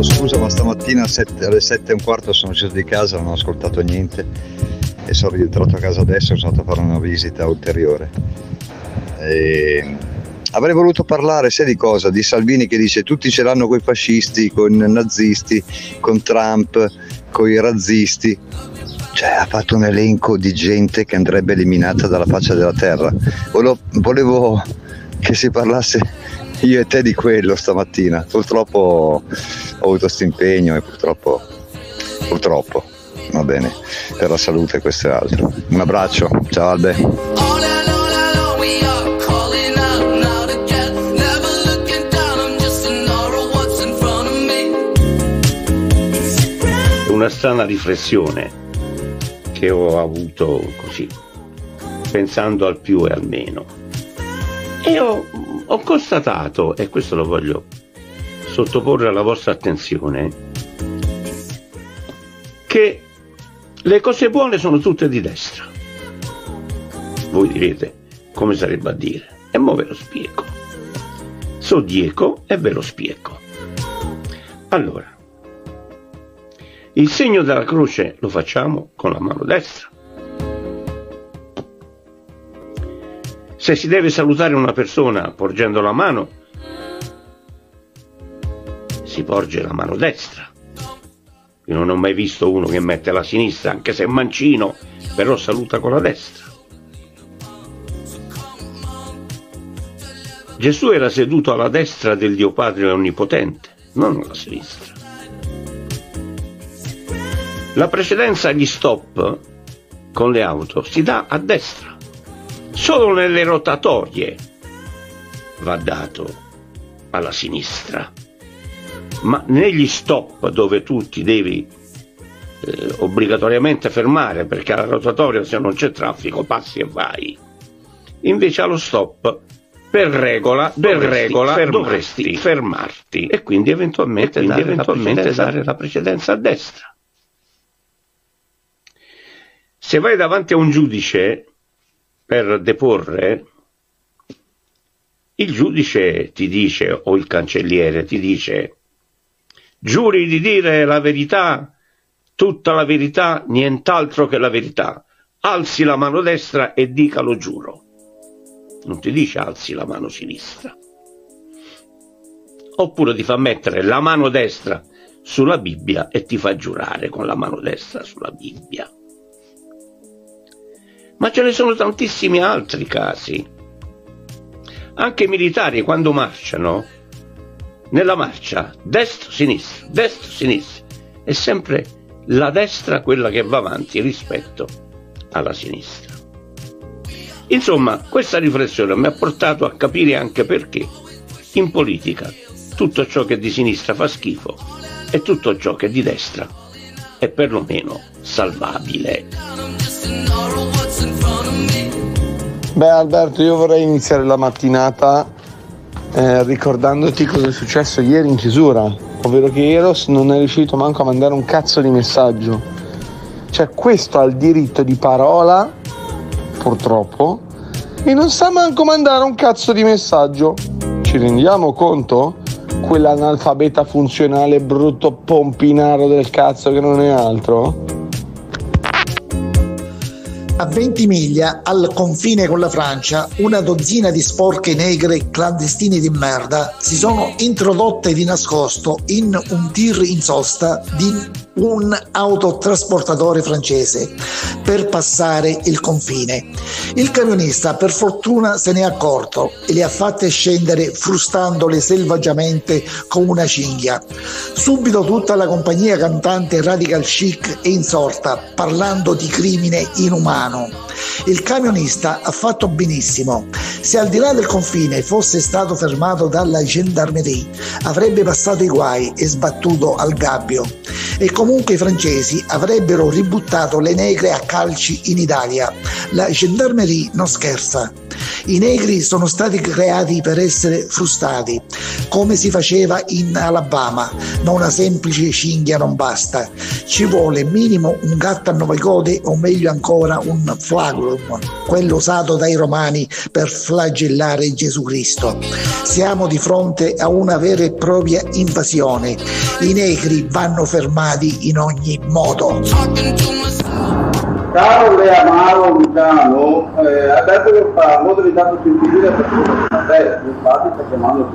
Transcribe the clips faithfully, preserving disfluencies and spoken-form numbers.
scusa, ma stamattina alle sette e un quarto sono uscito di casa, non ho ascoltato niente e sono rientrato a casa adesso, sono stato a fare una visita ulteriore. E avrei voluto parlare, sai di cosa? Di Salvini che dice tutti ce l'hanno coi fascisti, con i nazisti, con Trump, con i razzisti. Cioè ha fatto un elenco di gente che andrebbe eliminata dalla faccia della terra. Volevo, volevo che si parlasse io e te di quello stamattina. Purtroppo ho avuto questo impegno e purtroppo, purtroppo, va bene, per la salute questo è altro. Un abbraccio, ciao Albe. Una strana riflessione che ho avuto così, pensando al più e al meno, e ho, ho constatato, e questo lo voglio sottoporre alla vostra attenzione, che le cose buone sono tutte di destra. Voi direte, come sarebbe a dire? E mo ve lo spiego. So dieco e ve lo spiego. Allora, il segno della croce lo facciamo con la mano destra. Se si deve salutare una persona porgendo la mano, si porge la mano destra. Io non ho mai visto uno che mette la sinistra, anche se è mancino, però saluta con la destra. Gesù era seduto alla destra del Dio Padre Onnipotente, non alla sinistra. La precedenza agli stop con le auto si dà a destra, solo nelle rotatorie va dato alla sinistra, ma negli stop dove tu ti devi eh, obbligatoriamente fermare perché alla rotatoria se non c'è traffico passi e vai, invece allo stop per regola, per dovresti, regola fermarti, dovresti fermarti e quindi eventualmente, e quindi dare, eventualmente la dare la precedenza a destra. Se vai davanti a un giudice per deporre, il giudice ti dice, o il cancelliere ti dice, giuri di dire la verità, tutta la verità, nient'altro che la verità. Alzi la mano destra e dica lo giuro. Non ti dice alzi la mano sinistra. Oppure ti fa mettere la mano destra sulla Bibbia e ti fa giurare con la mano destra sulla Bibbia. Ma ce ne sono tantissimi altri casi. Anche i militari quando marciano, nella marcia, destro-sinistra, destro-sinistra, è sempre la destra quella che va avanti rispetto alla sinistra. Insomma, questa riflessione mi ha portato a capire anche perché in politica tutto ciò che è di sinistra fa schifo e tutto ciò che è di destra è perlomeno salvabile. Beh Alberto, io vorrei iniziare la mattinata eh, ricordandoti cosa è successo ieri in chiusura, ovvero che Eros non è riuscito manco a mandare un cazzo di messaggio. Cioè questo ha il diritto di parola, purtroppo, e non sa manco mandare un cazzo di messaggio. Ci rendiamo conto? Quell'analfabeta funzionale brutto pompinaro del cazzo che non è altro? A Ventimiglia, al confine con la Francia, una dozzina di sporche negre clandestini di merda si sono introdotte di nascosto in un tir in sosta di un autotrasportatore francese per passare il confine. Il camionista per fortuna se ne è accorto e le ha fatte scendere frustandole selvaggiamente come una cinghia. Subito tutta la compagnia cantante radical chic è insorta parlando di crimine inumano. Il camionista ha fatto benissimo. Se al di là del confine fosse stato fermato dalla gendarmerie avrebbe passato i guai e sbattuto al gabbio. E comunque i francesi avrebbero ributtato le negre a calci in Italia. La gendarmerie non scherza. I negri sono stati creati per essere frustati, come si faceva in Alabama, ma una semplice cinghia non basta. Ci vuole minimo un gatto a nove code, o meglio ancora un flagellum, quello usato dai romani per flagellare Gesù Cristo. Siamo di fronte a una vera e propria invasione. I negri vanno fermati in ogni modo. Caro Lea Maro Luciano, eh, adesso che fa modalità sentire per tutto te, infatti sta chiamando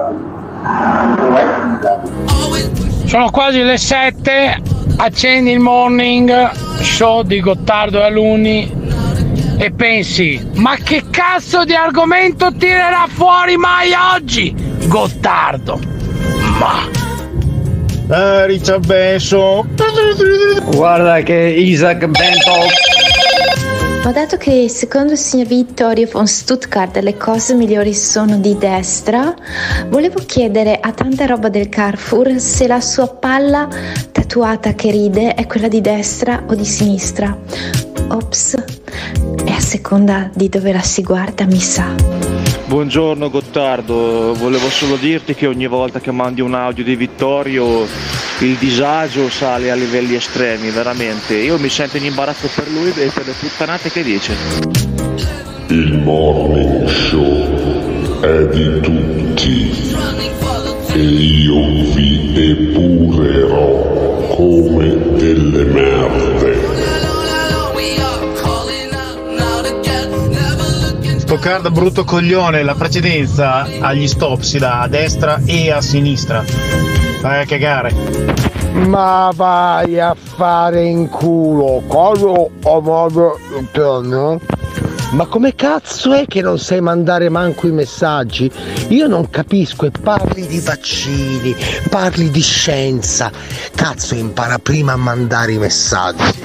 tutti. Sono quasi le sette, accendi il morning show di Gottardo e Alunni e pensi, ma che cazzo di argomento tirerà fuori mai oggi Gottardo? Ma Eh, Richard Benson. Guarda che Isaac Bento. Ho dato che secondo il signor Vittorio von Stuttgart le cose migliori sono di destra, volevo chiedere a tanta roba del Carrefour se la sua palla tatuata che ride è quella di destra o di sinistra. Ops, è a seconda di dove la si guarda, mi sa. Buongiorno Gottardo, volevo solo dirti che ogni volta che mandi un audio di Vittorio il disagio sale a livelli estremi, veramente. Io mi sento in imbarazzo per lui e per le puttanate che dice. Il morning show è di tutti e io vi epurerò come delle merde. Stoccarda brutto coglione, la precedenza agli stop si dà a destra e a sinistra. Vai a cagare. Ma vai a fare in culo, colo o modo interno? Ma come cazzo è che non sai mandare manco i messaggi? Io non capisco, e parli di vaccini, parli di scienza. Cazzo, impara prima a mandare i messaggi.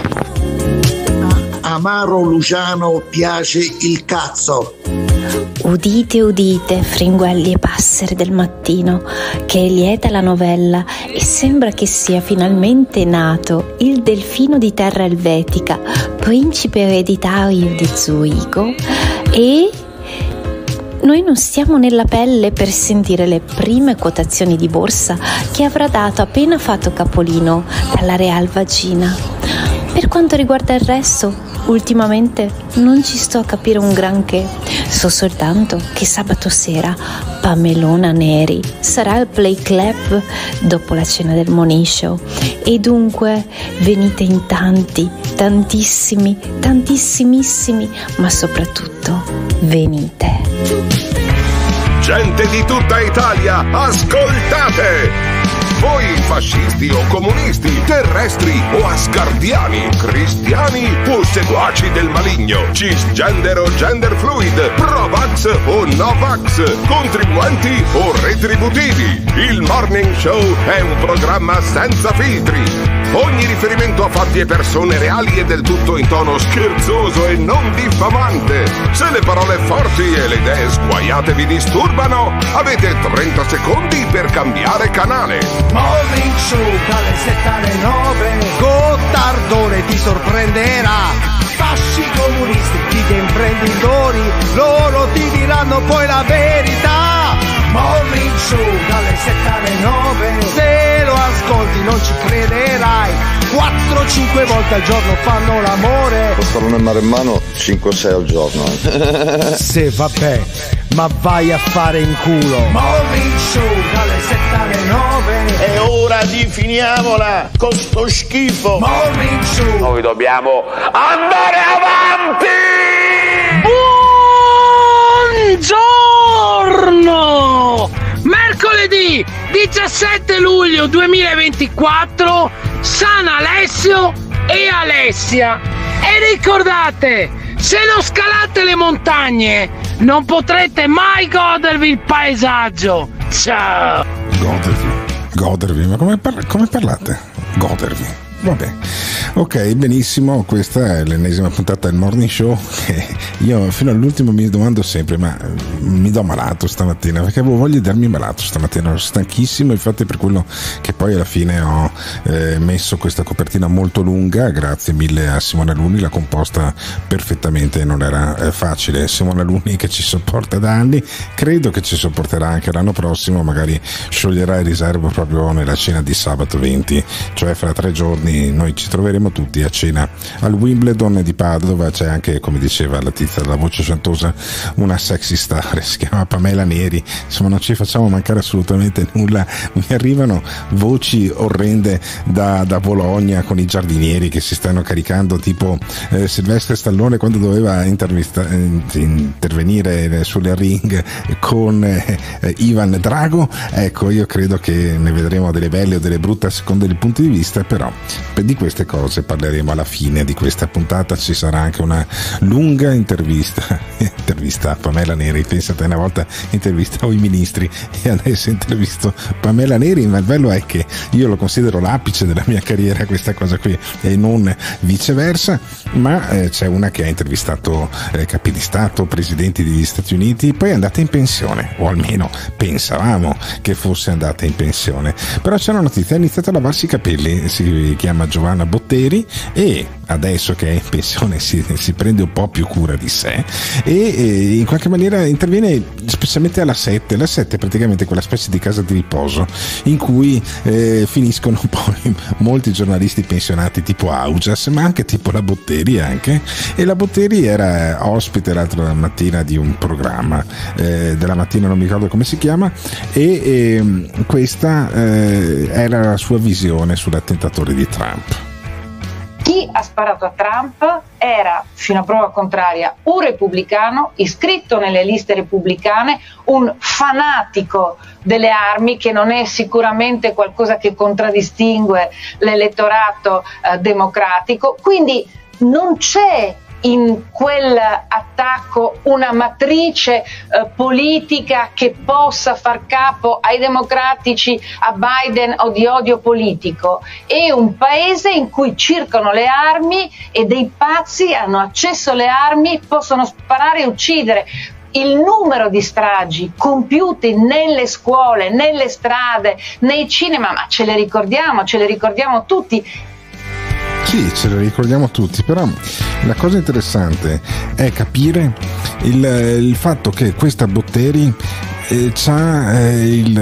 Amaro Luciano piace il cazzo. Udite, udite, fringuelli e passeri del mattino, che è lieta la novella e sembra che sia finalmente nato il delfino di terra elvetica, principe ereditario di Zurigo, e noi non stiamo nella pelle per sentire le prime quotazioni di borsa che avrà dato appena fatto capolino dalla Real Vagina. Per quanto riguarda il resto, ultimamente non ci sto a capire un granché. So soltanto che sabato sera Pamelona Neri sarà al Play Club dopo la cena del Morning Show, e dunque venite in tanti, tantissimi, tantissimissimi, ma soprattutto venite. Gente di tutta Italia, ascoltate! Voi fascisti o comunisti, terrestri o asgardiani, cristiani o seguaci del maligno, cisgender o gender fluid, pro-vax o no-vax, contribuenti o retributivi. Il Morning Show è un programma senza filtri. Ogni riferimento a fatti e persone reali è del tutto in tono scherzoso e non diffamante. Se le parole forti e le idee sguaiate vi disturbano, avete trenta secondi per cambiare canale. Morning Show dalle sette alle nove, Gottardone ti sorprenderà. Fasci comunisti, di imprenditori, loro ti diranno poi la verità. Morning Show dalle sette alle nove, se lo ascolti non ci crederai. quattro cinque volte al giorno fanno l'amore. Costano mare in mano cinque sei al giorno. Se vabbè, ma vai a fare in culo. Morning Show dalle sette alle nove, È ora di finiamola con sto schifo. Morning Show. Noi dobbiamo andare avanti! Buongiorno! Mercoledì diciassette luglio duemilaventiquattro, San Alessio e Alessia. E ricordate, se non scalate le montagne non potrete mai godervi il paesaggio. Ciao! Godervi, godervi, ma come, parla- come parlate? Godervi, vabbè. Ok, benissimo, questa è l'ennesima puntata del Morning Show. Io fino all'ultimo mi domando sempre, ma mi do malato stamattina? Perché avevo voglia di darmi malato stamattina, ero stanchissimo, infatti per quello che poi alla fine ho eh, messo questa copertina molto lunga, grazie mille a Simona Luni, l'ha composta perfettamente, non era eh, facile. Simona Luni che ci sopporta da anni, credo che ci sopporterà anche l'anno prossimo, magari scioglierà il riservo proprio nella cena di sabato venti, cioè fra tre giorni noi ci troveremo tutti a cena al Wimbledon di Padova. C'è anche, come diceva la tizia della voce chantosa, una sexy star, si chiama Pamela Neri. Insomma, non ci facciamo mancare assolutamente nulla. Mi arrivano voci orrende da, da Bologna con i giardinieri che si stanno caricando, tipo eh, Silvestre Stallone quando doveva intervista, eh, intervenire sulle ring con eh, Ivan Drago. Ecco, io credo che ne vedremo delle belle o delle brutte a seconda dei punti di vista, però per di queste cose parleremo alla fine di questa puntata. Ci sarà anche una lunga intervista intervista a Pamela Neri. Pensate, una volta intervistavo i ministri e adesso intervisto Pamela Neri, ma il bello è che io lo considero l'apice della mia carriera questa cosa qui e non viceversa. Ma eh, c'è una che ha intervistato eh, capi di Stato, presidenti degli Stati Uniti, poi è andata in pensione, o almeno pensavamo che fosse andata in pensione, però c'è una notizia: ha iniziato a lavarsi i capelli, si chiama Giovanna Botteri e adesso che è in pensione si, si prende un po' più cura di sé e, e in qualche maniera interviene specialmente alla sette. La sette è praticamente quella specie di casa di riposo in cui eh, finiscono poi molti giornalisti pensionati tipo Augias, ma anche tipo la Botteri anche. E la Botteri era ospite l'altra mattina di un programma eh, della mattina, non mi ricordo come si chiama, e, e questa eh, era la sua visione sull'attentatore di Trump. Chi ha sparato a Trump era, fino a prova contraria, un repubblicano iscritto nelle liste repubblicane, un fanatico delle armi, che non è sicuramente qualcosa che contraddistingue l'elettorato eh, democratico. Quindi non c'è in quell'attacco una matrice eh, politica che possa far capo ai democratici, a Biden, o di odio politico. È un paese in cui circolano le armi e dei pazzi hanno accesso alle armi, possono sparare e uccidere. Il numero di stragi compiute nelle scuole, nelle strade, nei cinema, ma ce le ricordiamo, ce le ricordiamo tutti. Sì, ce lo ricordiamo tutti, però la cosa interessante è capire il, il fatto che questa Botteri eh, ha eh,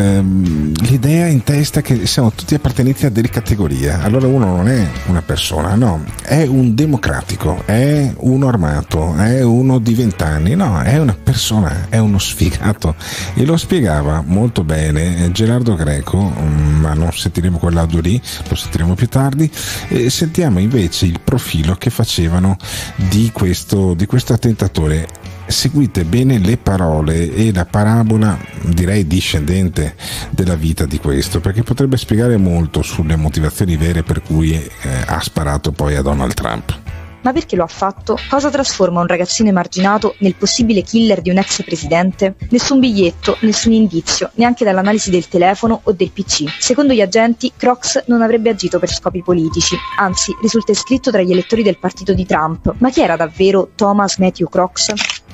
il, l'idea in testa che siamo tutti appartenenti a delle categorie. Allora uno non è una persona, no, è un democratico, è uno armato, è uno di vent'anni, no, è una persona, è uno sfigato. E lo spiegava molto bene Gerardo Greco, ma non sentiremo quell'audio lì, lo sentiremo più tardi. E sentiamo invece il profilo che facevano di questo, di questo attentatore. Seguite bene le parole e la parabola, direi discendente, della vita di questo, perché potrebbe spiegare molto sulle motivazioni vere per cui eh, ha sparato poi a Donald Trump. Ma perché lo ha fatto? Cosa trasforma un ragazzino emarginato nel possibile killer di un ex presidente? Nessun biglietto, nessun indizio, neanche dall'analisi del telefono o del P C. Secondo gli agenti, Crocs non avrebbe agito per scopi politici, anzi risulta iscritto tra gli elettori del partito di Trump. Ma chi era davvero Thomas Matthew Crocs?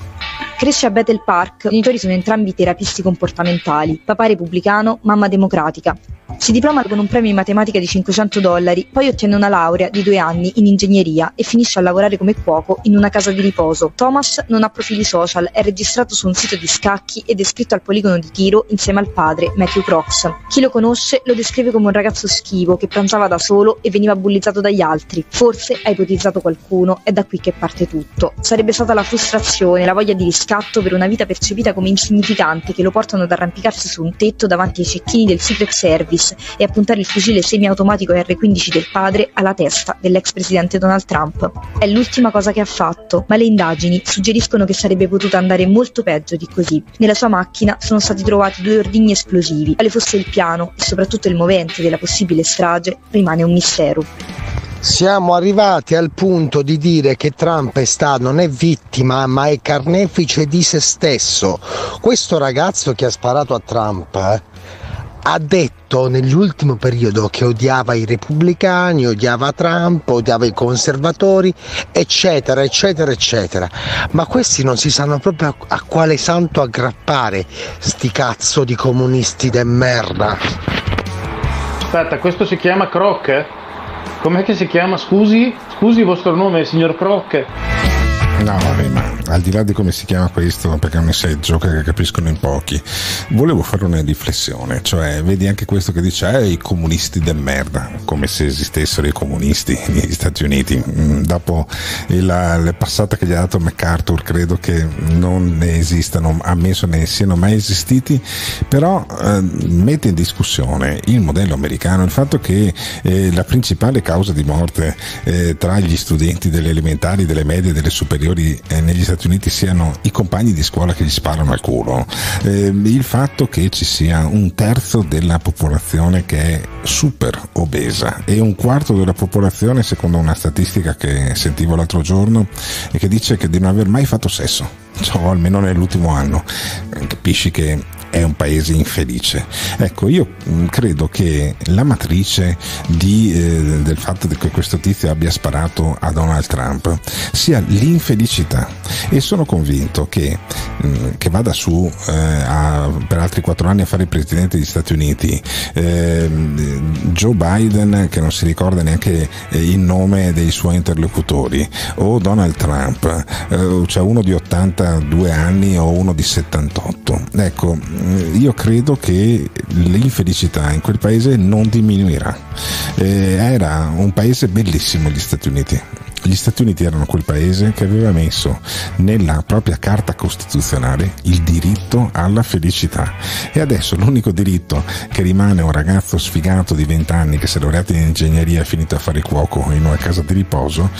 Cresce a Bethel Park, i genitori sono entrambi terapisti comportamentali, papà repubblicano, mamma democratica. Si diploma con un premio in matematica di cinquecento dollari, poi ottiene una laurea di due anni in ingegneria e finisce a lavorare come cuoco in una casa di riposo. Thomas non ha profili social, è registrato su un sito di scacchi ed è iscritto al poligono di tiro insieme al padre, Matthew Crocs. Chi lo conosce lo descrive come un ragazzo schivo che pranzava da solo e veniva bullizzato dagli altri. Forse ha ipotizzato qualcuno, è da qui che parte tutto. Sarebbe stata la frustrazione, la voglia di riscatto per una vita percepita come insignificante che lo portano ad arrampicarsi su un tetto davanti ai cecchini del Secret Service e a puntare il fucile semiautomatico erre quindici del padre alla testa dell'ex presidente Donald Trump. È l'ultima cosa che ha fatto, ma le indagini suggeriscono che sarebbe potuta andare molto peggio di così. Nella sua macchina sono stati trovati due ordigni esplosivi. Quale fosse il piano e soprattutto il movente della possibile strage rimane un mistero. Siamo arrivati al punto di dire che Trump è stato, non è vittima, ma è carnefice di se stesso. Questo ragazzo che ha sparato a Trump eh, ha detto nell'ultimo periodo che odiava i repubblicani, odiava Trump, odiava i conservatori, eccetera, eccetera, eccetera. Ma questi non si sanno proprio a, a quale santo aggrappare, sti cazzo di comunisti de merda. Aspetta, questo si chiama Croc? Com'è che si chiama? Scusi? Scusi il vostro nome, signor Croc? No, vabbè, ma al di là di come si chiama questo, perché è un messaggio che capiscono in pochi, volevo fare una riflessione, cioè vedi anche questo che dice eh, i comunisti del merda, come se esistessero i comunisti negli Stati Uniti. Dopo la, la passata che gli ha dato MacArthur credo che non ne esistano, ammesso ne siano mai esistiti, però eh, mette in discussione il modello americano, il fatto che eh, la principale causa di morte eh, tra gli studenti delle elementari, delle medie, delle superiori eh, negli Stati Uniti siano i compagni di scuola che gli sparano al culo, eh, il fatto che ci sia un terzo della popolazione che è super obesa e un quarto della popolazione, secondo una statistica che sentivo l'altro giorno, e che dice che di non aver mai fatto sesso, cioè, almeno nell'ultimo anno. Capisci che è un paese infelice. Ecco, io credo che la matrice di, eh, del fatto che questo tizio abbia sparato a Donald Trump sia l'infelicità, e sono convinto che, mh, che vada su eh, a, per altri quattro anni a fare il presidente degli Stati Uniti eh, Joe Biden, che non si ricorda neanche eh, il nome dei suoi interlocutori, o Donald Trump, eh, cioè uno di ottantadue anni o uno di settantotto. Ecco, io credo che l'infelicità in quel paese non diminuirà. Eh, era un paese bellissimo gli Stati Uniti. Gli Stati Uniti erano quel paese che aveva messo nella propria carta costituzionale il diritto alla felicità, e adesso l'unico diritto che rimane a un ragazzo sfigato di venti anni che si è laureato in ingegneria e è finito a fare il cuoco in una casa di riposo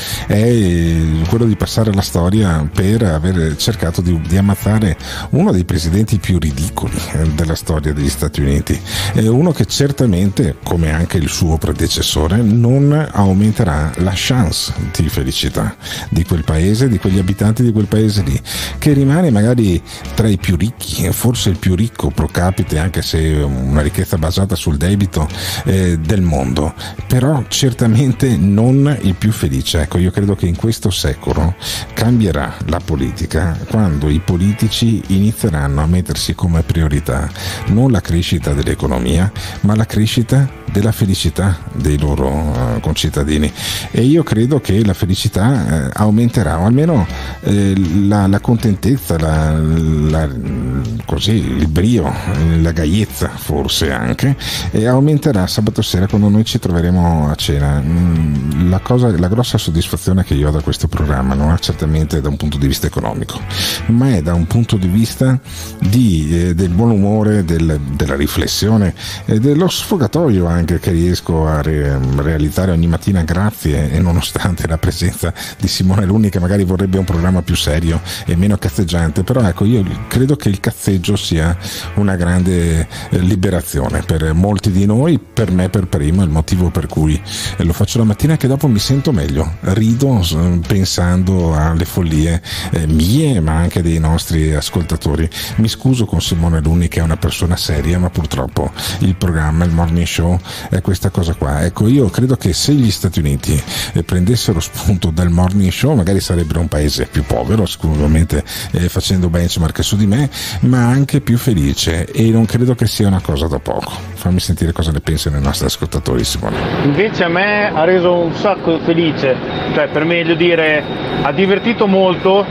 è quello di passare alla storia per aver cercato di, di ammazzare uno dei presidenti più ridicoli della storia degli Stati Uniti, è uno che certamente, come anche il suo predecessore, non aumenterà la chance di felicità di quel paese, di quegli abitanti di quel paese lì, che rimane magari tra i più ricchi, forse il più ricco pro capite, anche se una ricchezza basata sul debito eh, del mondo, però certamente non il più felice. Ecco, io credo che in questo secolo cambierà la politica quando i politici inizieranno a mettersi come priorità non la crescita dell'economia, ma la crescita della felicità dei loro uh, concittadini, e io credo che la felicità eh, aumenterà, o almeno eh, la, la contentezza, la, la, così, il brio, la gaiezza forse anche, e aumenterà sabato sera quando noi ci troveremo a cena. La, cosa, la grossa soddisfazione che io ho da questo programma non è certamente da un punto di vista economico, ma è da un punto di vista di, eh, del buon umore, del, della riflessione e dello sfogatoio anche che riesco a re, realizzare ogni mattina, grazie e nonostante la presenza di Simone Luni, che magari vorrebbe un programma più serio e meno cazzeggiante, però ecco, io credo che il cazzeggio sia una grande eh, liberazione per molti di noi, per me per primo. Il motivo per cui eh, lo faccio la mattina è che dopo mi sento meglio, rido eh, pensando alle follie eh, mie ma anche dei nostri ascoltatori. Mi scuso con Simone Luni, che è una persona seria, ma purtroppo il programma, il morning show, è questa cosa qua. Ecco, io credo che se gli Stati Uniti eh, prendessero spunto dal morning show, magari sarebbero un paese più povero, sicuramente eh, facendo benchmark su di me, ma anche più felice, e non credo che sia una cosa da poco. Fammi sentire cosa ne pensano i nostri ascoltatori, Simone. Invece a me ha reso un sacco felice, cioè per meglio dire ha divertito molto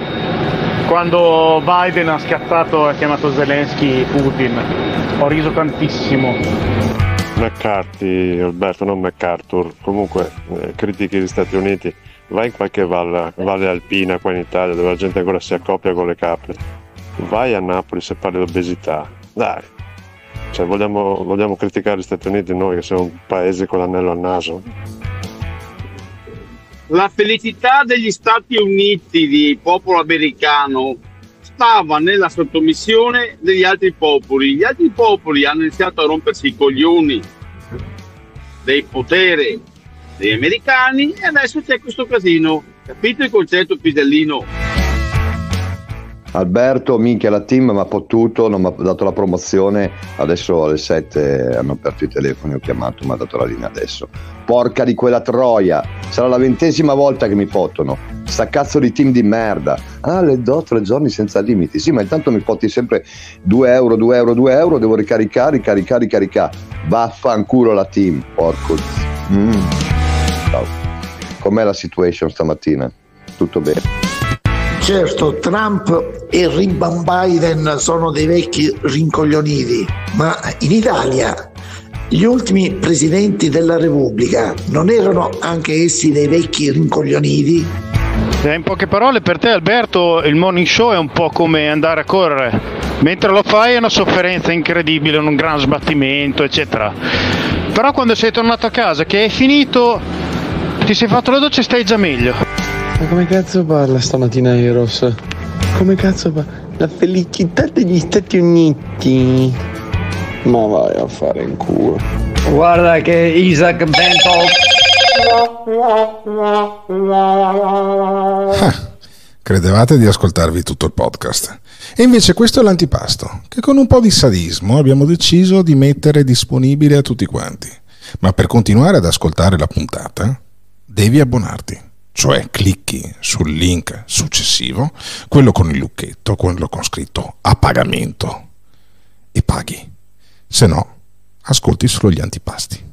quando Biden ha schiattato e ha chiamato Zelensky Putin. Ho riso tantissimo. McCarthy, Alberto, non MacArthur, comunque eh, critichi gli Stati Uniti, vai in qualche valle, valle alpina qua in Italia dove la gente ancora si accoppia con le capre, vai a Napoli se parli di obesità, dai, cioè vogliamo, vogliamo criticare gli Stati Uniti noi che siamo un paese con l'anello al naso? La felicità degli Stati Uniti, di popolo americano, stava nella sottomissione degli altri popoli. Gli altri popoli hanno iniziato a rompersi i coglioni del potere degli americani e adesso c'è questo casino. Capito il concetto, Pisellino? Alberto, minchia, la team mi ha potuto, non mi ha dato la promozione, adesso alle sette hanno aperto i telefoni, ho chiamato, mi ha dato la linea adesso. Porca di quella troia, sarà la ventesima volta che mi fottono, sta cazzo di team di merda. Ah, le do tre giorni senza limiti, sì, ma intanto mi fotti sempre due euro, due euro, due euro, devo ricaricare, ricaricare, ricaricare. Vaffanculo la team, porco. Mm. Ciao. Com'è la situation stamattina? Tutto bene? Certo, Trump e Rimban Biden sono dei vecchi rincoglioniti, ma in Italia gli ultimi presidenti della Repubblica non erano anche essi dei vecchi rincoglioniti? In poche parole, per te Alberto, il morning show è un po' come andare a correre. Mentre lo fai è una sofferenza incredibile, un gran sbattimento, eccetera. Però quando sei tornato a casa, che hai finito, ti sei fatto la doccia e stai già meglio. Ma come cazzo parla stamattina Eros? Come cazzo parla? La felicità degli Stati Uniti. Ma vai a fare in culo. Guarda che Isaac Bento. Ah, credevate di ascoltarvi tutto il podcast. E invece questo è l'antipasto, che con un po' di sadismo abbiamo deciso di mettere disponibile a tutti quanti. Ma per continuare ad ascoltare la puntata, devi abbonarti. Cioè clicchi sul link successivo, quello con il lucchetto, quello con scritto a pagamento, e paghi. Se no, ascolti solo gli antipasti.